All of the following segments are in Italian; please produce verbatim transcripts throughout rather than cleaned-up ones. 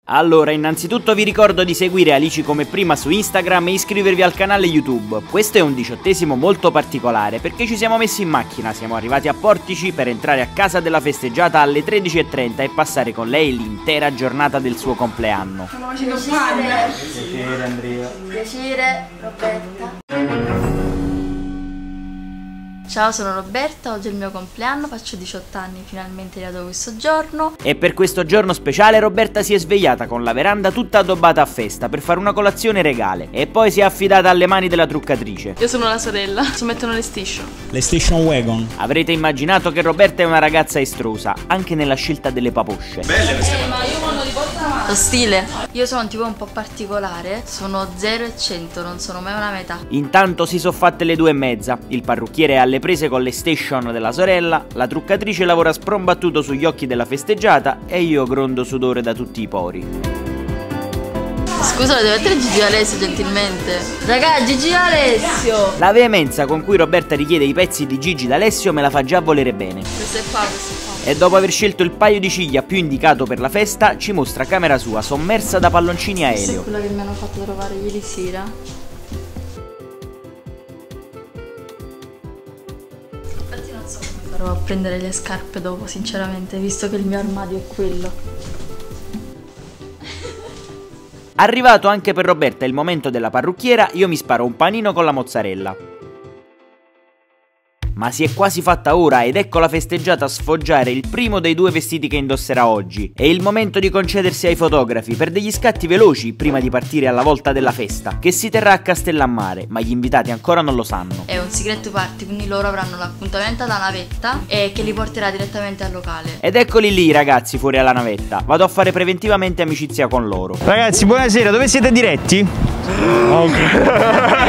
Allora, innanzitutto vi ricordo di seguire Alici come prima su Instagram e iscrivervi al canale YouTube. Questo è un diciottesimo molto particolare perché ci siamo messi in macchina, siamo arrivati a Portici per entrare a casa della festeggiata alle tredici e trenta e passare con lei l'intera giornata del suo compleanno. Piacere, piacere Andrea. Piacere Roberta. Ciao, sono Roberta, oggi è il mio compleanno, faccio diciotto anni, finalmente è arrivato questo giorno. E per questo giorno speciale Roberta si è svegliata con la veranda tutta addobbata a festa per fare una colazione regale e poi si è affidata alle mani della truccatrice. Io sono la sorella, ci mettono le station. Le station wagon. Avrete immaginato che Roberta è una ragazza estrosa, anche nella scelta delle paposce. Belle queste eh, ma io quando li porto lo stile. Io sono un tipo un po' particolare, sono zero e cento, non sono mai una metà. Intanto si sono fatte le due e mezza, il parrucchiere è alle prese con le station della sorella, la truccatrice lavora sprombattuto sugli occhi della festeggiata e io grondo sudore da tutti i pori. Scusa, devo mettere Gigi Alessio gentilmente. Raga, Gigi Alessio! La veemenza con cui Roberta richiede i pezzi di Gigi D'Alessio me la fa già volere bene. Questo è qua, questo è qua. E dopo aver scelto il paio di ciglia più indicato per la festa, ci mostra camera sua sommersa da palloncini a elio. Questa è quella che mi hanno fatto trovare ieri sera. Infatti non so come farò a prendere le scarpe dopo, sinceramente, visto che il mio armadio è quello. Arrivato anche per Roberta il momento della parrucchiera, io mi sparo un panino con la mozzarella. Ma si è quasi fatta ora ed ecco la festeggiata sfoggiare il primo dei due vestiti che indosserà oggi. È il momento di concedersi ai fotografi per degli scatti veloci prima di partire alla volta della festa, che si terrà a Castellammare, ma gli invitati ancora non lo sanno. È un segreto party, quindi loro avranno l'appuntamento alla navetta e che li porterà direttamente al locale. Ed eccoli lì i ragazzi fuori alla navetta, vado a fare preventivamente amicizia con loro. Ragazzi, buonasera, dove siete diretti? Oddio!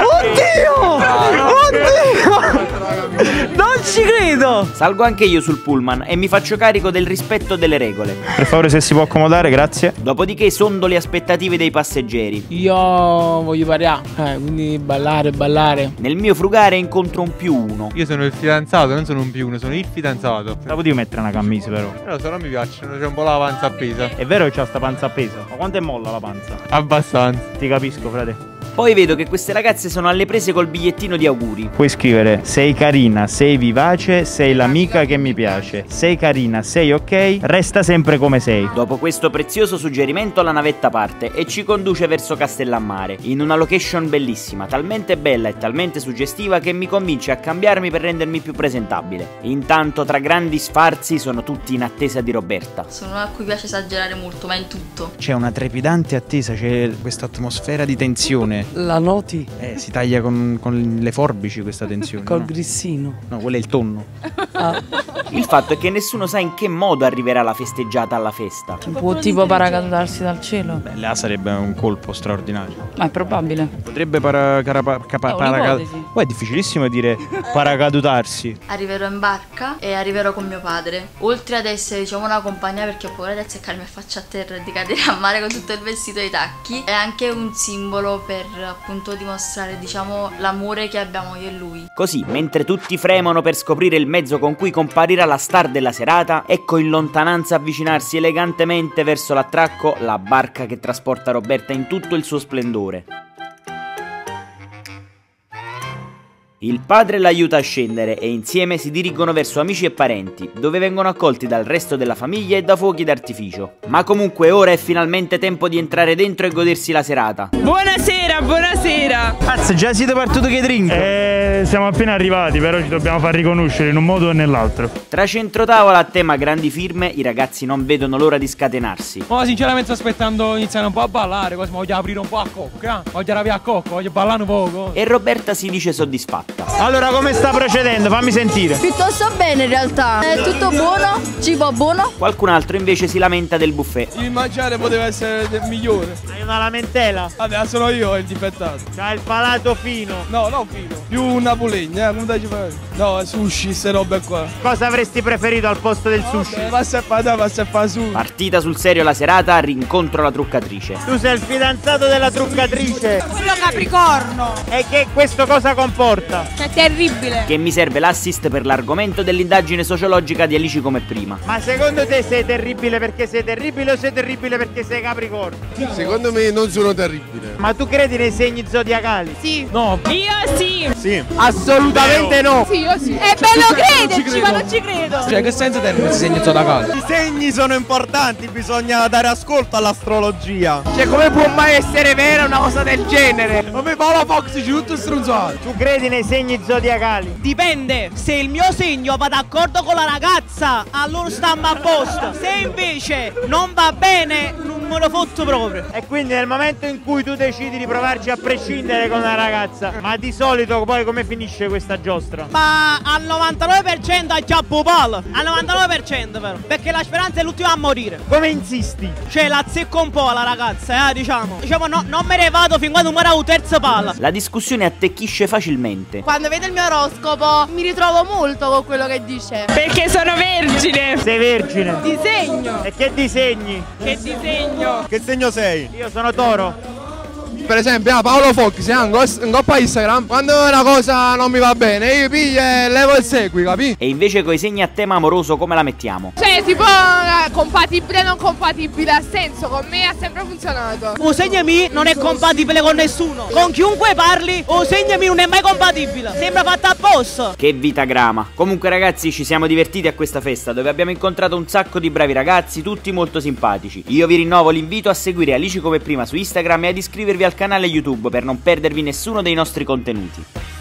Oddio! Non ci credo! Salgo anche io sul pullman e mi faccio carico del rispetto delle regole. Per favore, se si può accomodare, grazie. Dopodiché sondo le aspettative dei passeggeri. Io voglio ballare, eh, quindi ballare, ballare. Nel mio frugare incontro un più uno. Io sono il fidanzato, non sono un più uno, sono il fidanzato. La potevi mettere una camisa però. Però se non mi piacciono, c'è un po' la panza appesa. È vero che c'ha sta panza appesa? Ma quanto è molla la panza? Abbastanza. Ti capisco, frate. Poi vedo che queste ragazze sono alle prese col bigliettino di auguri. Puoi scrivere: sei carina, sei vivace, sei l'amica che mi piace. Sei carina, sei ok, resta sempre come sei. Dopo questo prezioso suggerimento la navetta parte e ci conduce verso Castellammare, in una location bellissima, talmente bella e talmente suggestiva che mi convince a cambiarmi per rendermi più presentabile. Intanto tra grandi sfarzi sono tutti in attesa di Roberta. Sono una a cui piace esagerare molto, ma in tutto. C'è una trepidante attesa, c'è questa atmosfera di tensione. La noti? Eh, si taglia con, con le forbici questa tensione. Col no? grissino. No, quello è il tonno. Ah. Il fatto è che nessuno sa in che modo arriverà la festeggiata alla festa. Può tipo paracadutarsi dal cielo? Beh, là sarebbe un colpo straordinario. Ma è probabile. Potrebbe para, carapa, capa, È paraca... un'ipotesi. Poi è difficilissimo dire paracadutarsi. Arriverò in barca e arriverò con mio padre. Oltre ad essere, diciamo, una compagnia, perché ho paura di azzeccarmi a faccia a terra e di cadere a mare con tutto il vestito e i tacchi, è anche un simbolo per appunto dimostrare, diciamo, l'amore che abbiamo io e lui. Così, mentre tutti fremono per scoprire il mezzo con cui comparirà la star della serata, ecco in lontananza avvicinarsi elegantemente verso l'attracco la barca che trasporta Roberta in tutto il suo splendore. Il padre l'aiuta a scendere e insieme si dirigono verso amici e parenti, dove vengono accolti dal resto della famiglia e da fuochi d'artificio. Ma comunque ora è finalmente tempo di entrare dentro e godersi la serata. Buonasera, buonasera. Cazzo, già siete partiti che drink? Eh, siamo appena arrivati, però ci dobbiamo far riconoscere in un modo o nell'altro. Tra centrotavola a tema grandi firme, i ragazzi non vedono l'ora di scatenarsi. Ma sinceramente sto aspettando iniziare un po' a ballare, così voglio aprire un po' a cocca. Voglio arrabbiare a cocca, voglio ballare un poco. E Roberta si dice soddisfatta. Allora, come sta procedendo? Fammi sentire. Piuttosto bene in realtà. È tutto buono, cibo buono. Qualcun altro invece si lamenta del buffet. Il mangiare poteva essere del migliore. Hai una lamentela? Vabbè, sono io il difettato. C'ha il palato fino. No, non fino. Più un napolegno, eh, come dai ci fai? No, sushi, queste robe qua. Cosa avresti preferito al posto del sushi? Vabbè, passa a fare, dai, passa a fare su. Partita sul serio la serata, rincontro la truccatrice. Tu sei il fidanzato della truccatrice. Quello Capricorno. E che questo cosa comporta? giusta. È terribile. Che mi serve l'assist per l'argomento dell'indagine sociologica di Alici come prima. Ma secondo te sei terribile perché sei terribile o sei terribile perché sei Capricorno? Secondo me non sono terribile. Ma tu credi nei segni zodiacali? Sì. No. Io sì. Sì. Assolutamente no. Sì, io sì. È bello crederci, ma non ci credo. Cioè, che senso termine questi segni zodiacali? I segni sono importanti, bisogna dare ascolto all'astrologia. Cioè, come può mai essere vera una cosa del genere? A me Paolo Fox ci tutto stronzato. Tu credi nei segni zodiacali? Dipende, se il mio segno va d'accordo con la ragazza, allora stiamo a posto. Se invece non va bene, non me lo fotto proprio. E quindi nel momento in cui tu decidi di provarci a prescindere con una ragazza, ma di solito poi come finisce questa giostra? Ma al novantanove per cento acchiappo palo. Al novantanove per cento però. Perché la speranza è l'ultima a morire. Come insisti? Cioè la zecco un po' la ragazza, eh, diciamo. Diciamo no, non me ne vado fin quando muore un terzo palla. La discussione attecchisce facilmente. Quando vedo il mio oroscopo mi ritrovo molto con quello che dice. Perché sono vergine. Sei vergine. Disegno. E che disegni? Che disegno. Che segno sei? Io sono toro. Per esempio, ah, Paolo Fox, in coppa Instagram, quando una cosa non mi va bene, io piglio e levo il segui, capi? E invece coi segni a tema amoroso come la mettiamo? Cioè, tipo eh, compatibile non compatibile, ha senso, con me ha sempre funzionato. Un segno mi non è compatibile con nessuno. Con chiunque parli, un segno mi non è mai compatibile. Sembra fatta apposta. Che vitagrama. Comunque ragazzi, ci siamo divertiti a questa festa dove abbiamo incontrato un sacco di bravi ragazzi, tutti molto simpatici. Io vi rinnovo l'invito a seguire Alici come prima su Instagram e ad iscrivervi al canale YouTube per non perdervi nessuno dei nostri contenuti.